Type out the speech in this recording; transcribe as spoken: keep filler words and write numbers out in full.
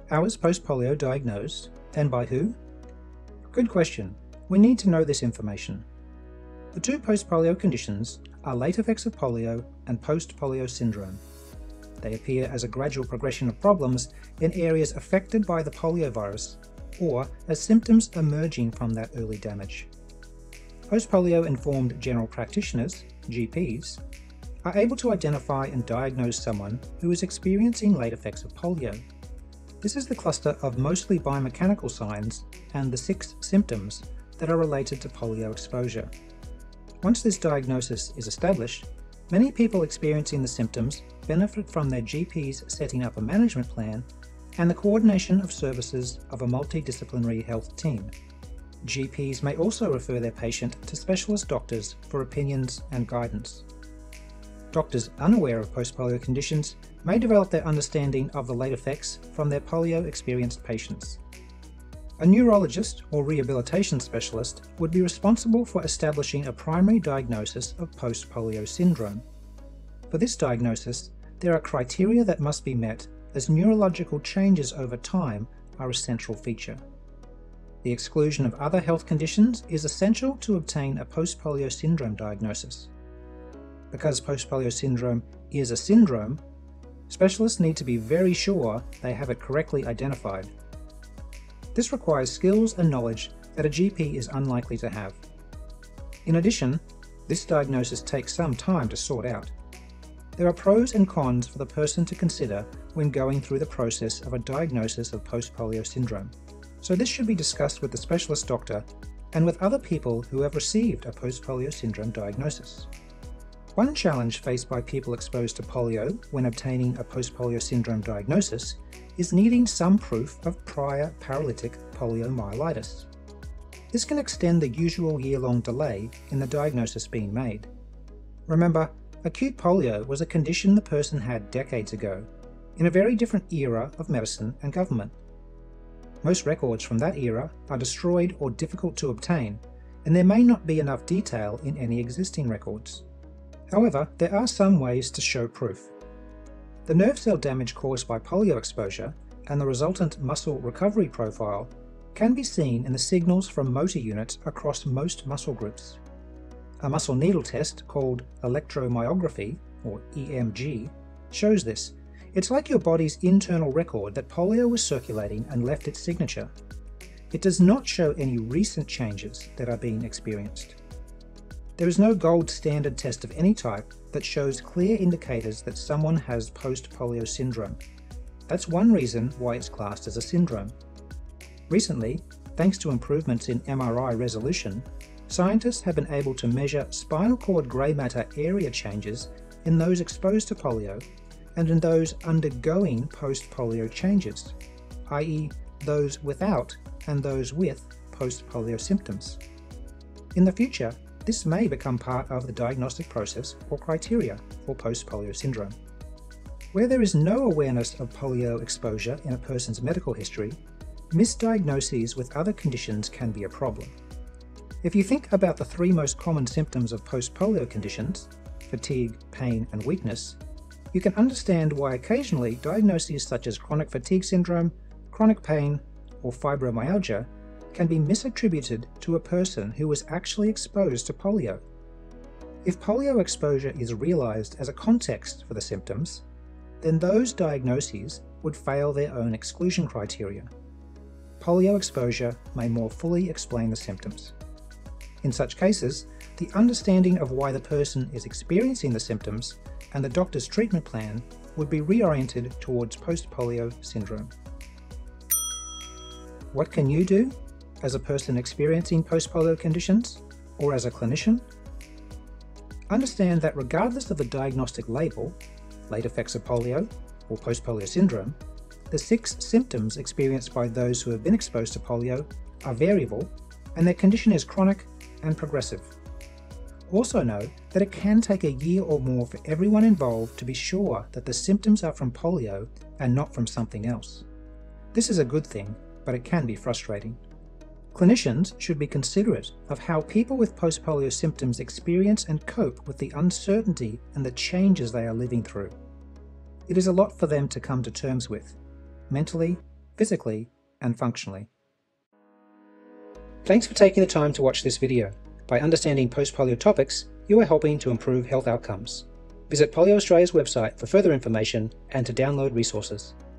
How is post-polio diagnosed, and by who? Good question. We need to know this information. The two post-polio conditions are late effects of polio and post-polio syndrome. They appear as a gradual progression of problems in areas affected by the poliovirus, or as symptoms emerging from that early damage. Post-polio-informed general practitioners, G Ps, are able to identify and diagnose someone who is experiencing late effects of polio. This is the cluster of mostly biomechanical signs and the six symptoms that are related to polio exposure. Once this diagnosis is established, many people experiencing the symptoms benefit from their G Ps setting up a management plan and the coordination of services of a multidisciplinary health team. G Ps may also refer their patient to specialist doctors for opinions and guidance. Doctors unaware of post-polio conditions may develop their understanding of the late effects from their polio-experienced patients. A neurologist or rehabilitation specialist would be responsible for establishing a primary diagnosis of post-polio syndrome. For this diagnosis, there are criteria that must be met, as neurological changes over time are a central feature. The exclusion of other health conditions is essential to obtain a post-polio syndrome diagnosis. Because post-polio syndrome is a syndrome, specialists need to be very sure they have it correctly identified. This requires skills and knowledge that a G P is unlikely to have. In addition, this diagnosis takes some time to sort out. There are pros and cons for the person to consider when going through the process of a diagnosis of post-polio syndrome, so this should be discussed with the specialist doctor and with other people who have received a post-polio syndrome diagnosis. One challenge faced by people exposed to polio when obtaining a post-polio syndrome diagnosis is needing some proof of prior paralytic poliomyelitis. This can extend the usual year-long delay in the diagnosis being made. Remember, acute polio was a condition the person had decades ago, in a very different era of medicine and government. Most records from that era are destroyed or difficult to obtain, and there may not be enough detail in any existing records. However, there are some ways to show proof. The nerve cell damage caused by polio exposure and the resultant muscle recovery profile can be seen in the signals from motor units across most muscle groups. A muscle needle test called electromyography, or E M G, shows this. It's like your body's internal record that polio was circulating and left its signature. It does not show any recent changes that are being experienced. There is no gold standard test of any type that shows clear indicators that someone has post-polio syndrome. That's one reason why it's classed as a syndrome. Recently, thanks to improvements in M R I resolution, scientists have been able to measure spinal cord grey matter area changes in those exposed to polio and in those undergoing post-polio changes, that is those without and those with post-polio symptoms. In the future, this may become part of the diagnostic process or criteria for post-polio syndrome. Where there is no awareness of polio exposure in a person's medical history, misdiagnoses with other conditions can be a problem. If you think about the three most common symptoms of post-polio conditions, fatigue, pain, and weakness, you can understand why occasionally diagnoses such as chronic fatigue syndrome, chronic pain, or fibromyalgia can be misattributed to a person who was actually exposed to polio. If polio exposure is realized as a context for the symptoms, then those diagnoses would fail their own exclusion criteria. Polio exposure may more fully explain the symptoms. In such cases, the understanding of why the person is experiencing the symptoms and the doctor's treatment plan would be reoriented towards post-polio syndrome. What can you do as a person experiencing post-polio conditions, or as a clinician? Understand that regardless of the diagnostic label, late effects of polio or post-polio syndrome, the six symptoms experienced by those who have been exposed to polio are variable, and their condition is chronic and progressive. Also know that it can take a year or more for everyone involved to be sure that the symptoms are from polio and not from something else. This is a good thing, but it can be frustrating. Clinicians should be considerate of how people with post-polio symptoms experience and cope with the uncertainty and the changes they are living through. It is a lot for them to come to terms with, mentally physically and functionally. Thanks for taking the time to watch this video. By understanding post-polio topics, you are helping to improve health outcomes. Visit Polio Australia's website for further information and to download resources.